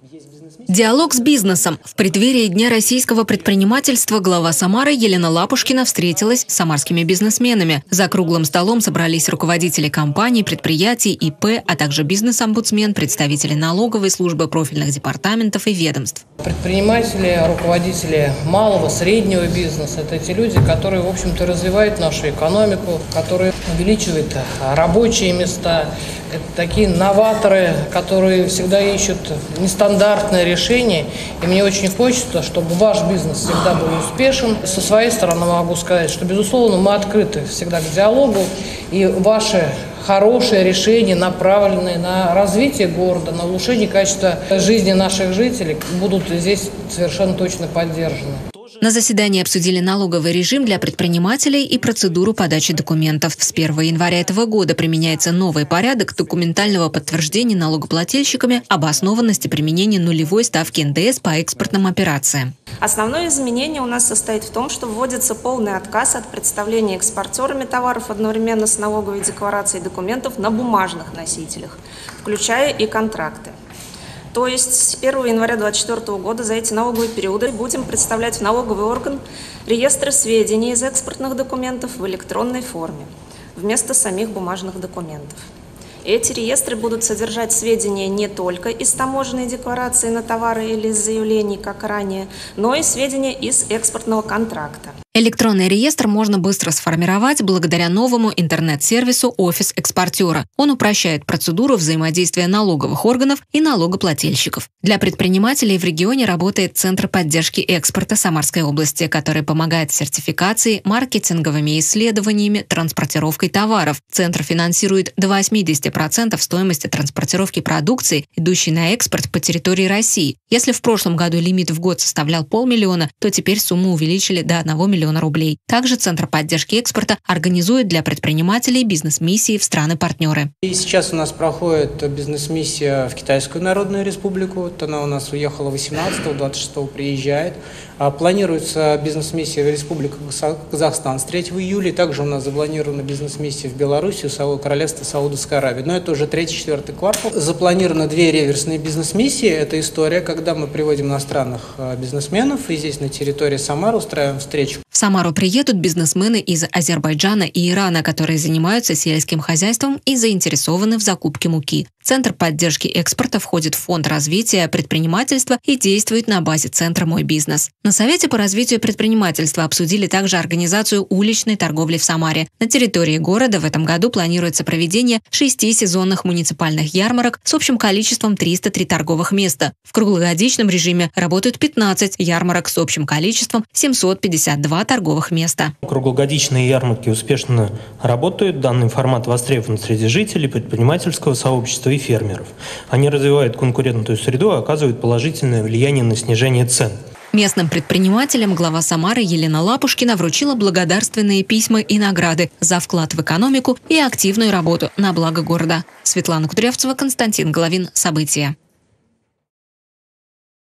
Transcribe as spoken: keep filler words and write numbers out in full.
Диалог с бизнесом. В преддверии Дня российского предпринимательства глава Самары Елена Лапушкина встретилась с самарскими бизнесменами. За круглым столом собрались руководители компаний, предприятий, И П, а также бизнес-омбудсмен, представители налоговой службы, профильных департаментов и ведомств. Предприниматели, руководители малого, среднего бизнеса – это те люди, которые, в общем-то, развивают нашу экономику, которые увеличивают рабочие места. Это такие новаторы, которые всегда ищут нестандартные решения. И мне очень хочется, чтобы ваш бизнес всегда был успешен. Со своей стороны могу сказать, что, безусловно, мы открыты всегда к диалогу. И ваши хорошие решения, направленные на развитие города, на улучшение качества жизни наших жителей, будут здесь совершенно точно поддержаны. На заседании обсудили налоговый режим для предпринимателей и процедуру подачи документов. С первого января этого года применяется новый порядок документального подтверждения налогоплательщиками обоснованности применения нулевой ставки Н Д С по экспортным операциям. Основное изменение у нас состоит в том, что вводится полный отказ от представления экспортерами товаров одновременно с налоговой декларацией документов на бумажных носителях, включая и контракты. То есть с первого января две тысячи двадцать четвёртого года за эти налоговые периоды будем представлять в налоговый орган реестры сведений из экспортных документов в электронной форме вместо самих бумажных документов. Эти реестры будут содержать сведения не только из таможенной декларации на товары или из заявлений, как ранее, но и сведения из экспортного контракта. Электронный реестр можно быстро сформировать благодаря новому интернет-сервису «Офис экспортера». Он упрощает процедуру взаимодействия налоговых органов и налогоплательщиков. Для предпринимателей в регионе работает Центр поддержки экспорта Самарской области, который помогает с сертификацией, маркетинговыми исследованиями, транспортировкой товаров. Центр финансирует до восьмидесяти процентов стоимости транспортировки продукции, идущей на экспорт по территории России. Если в прошлом году лимит в год составлял полмиллиона, то теперь сумму увеличили до одного миллиона рублей. Также Центр поддержки экспорта организует для предпринимателей бизнес-миссии в страны-партнеры. И сейчас у нас проходит бизнес-миссия в Китайскую Народную Республику. Вот она у нас уехала восемнадцатого, двадцать шестого приезжает. Планируется бизнес-миссия в Республику Казахстан с третьего июля. Также у нас запланирована бизнес-миссия в Белоруссию, Королевство Саудовской Аравии. Но это уже третий-четвертый квартал. Запланировано две реверсные бизнес-миссии. Это история, когда мы приводим иностранных бизнесменов и здесь на территории Самары устраиваем встречу. В Самару приедут бизнесмены из Азербайджана и Ирана, которые занимаются сельским хозяйством и заинтересованы в закупке муки. Центр поддержки экспорта входит в фонд развития предпринимательства и действует на базе Центра «Мой бизнес». На Совете по развитию предпринимательства обсудили также организацию уличной торговли в Самаре. На территории города в этом году планируется проведение шести сезонных муниципальных ярмарок с общим количеством триста три торговых места. В круглогодичном режиме работают пятнадцать ярмарок с общим количеством семьсот пятьдесят два торговых места. Круглогодичные ярмарки успешно работают. Данный формат востребован среди жителей, предпринимательского сообщества и фермеров. Они развивают конкурентную среду и оказывают положительное влияние на снижение цен. Местным предпринимателям глава Самары Елена Лапушкина вручила благодарственные письма и награды за вклад в экономику и активную работу на благо города. Светлана Кудрявцева, Константин Головин. События.